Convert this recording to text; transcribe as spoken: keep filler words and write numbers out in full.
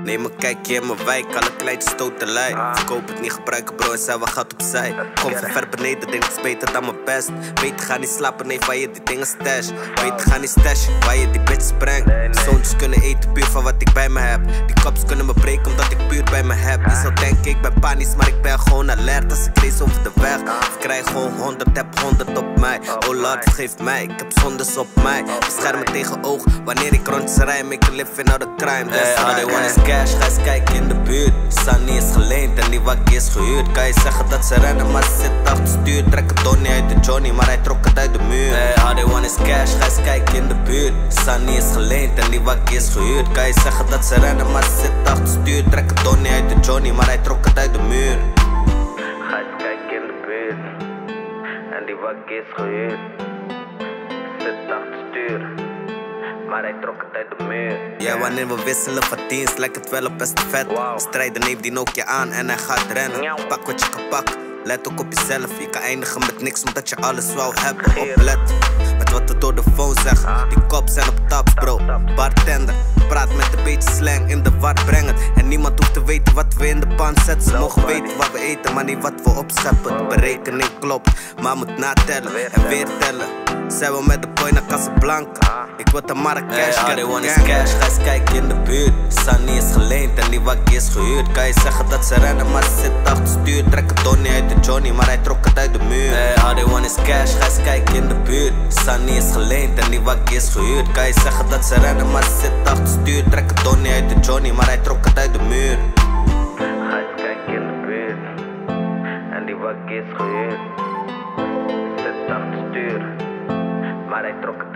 Neem een kijkje in mijn wijk, alle kleintjes stotelij. Verkoop het niet, gebruiken bro en zijn we gaat opzij. Kom van ver beneden, denk het is beter dan mijn best. Beter ga niet slapen, nee, waar je die dingen stash. Beter ga niet stashen, waar je die bitches brengt. Zoontjes kunnen eten puur van wat ik bij me heb. Die kops kunnen me breken omdat ik puur bij me heb. Je zou denken ik ben panisch, maar ik ben gewoon alert. Als ik race over de weg, ik krijg gewoon honderd, heb honderd op mij. Oh Lord, vergeef mij, ik heb zondes op mij. Beschermen tegen oog, wanneer ik rondjes rij. Make a living out of crime, that's all they want is cash. Ga eens kijken in de buurt, Sunny is geleend en die wakkie is gehuurd. Kan je zeggen dat ze rennen, maar ze zit achter stuur. Trek het Donnie uit de Johnny, maar hij trok het uit de muur. Hey, all they want is cash, ga eens kijken in de buurt. Sunny is geleend en die wakkie is gehuurd. Kan je zeggen dat ze rennen, maar ze zit achter stuur. Trek het Donnie uit de Johnny, maar hij trok het uit de muur. Ga eens kijken in de buurt en die wakkie is gehuurd. Zit achter stuur, maar hij trok het uit de muur. Ja, wanneer we wisselen van dienst lijkt het wel op best vet. Wow. Strijder neemt die Nokia aan en hij gaat rennen. Pak wat je kan pakken, let ook op jezelf. Je kan eindigen met niks omdat je alles wou hebben. Oplet met wat er door de phone zegt. Die cops zijn op taps bro, bartender. Praat met een beetje slang, in de war brengen. En niemand hoeft te weten wat we in de pan zetten. Ze mogen weten wat we eten, maar niet wat we opscheppen. De berekening klopt, maar moet natellen en weer tellen. Zijn we met de boy naar Casablanca. Ik wil de markt cash, hey, all they want is cash. Ga eens kijken in de buurt, Sunny is geleend en die wakkie is gehuurd. Kan je zeggen dat ze rennen, maar ze zit achter stuur. Trek het Donnie uit de Johnny, maar hij trok het uit de muur. Hey, all they want is cash, ga eens kijken in de buurt. Sunny is geleend en die wakkie is gehuurd. Kan je zeggen dat ze rennen, maar ze zit achter stuur. Trek het Donnie uit de Johnny, maar hij trok het uit de muur. Ga eens kijken in de buurt en die wakkie is gehuurd. Zit achter stuur, maar hij trok het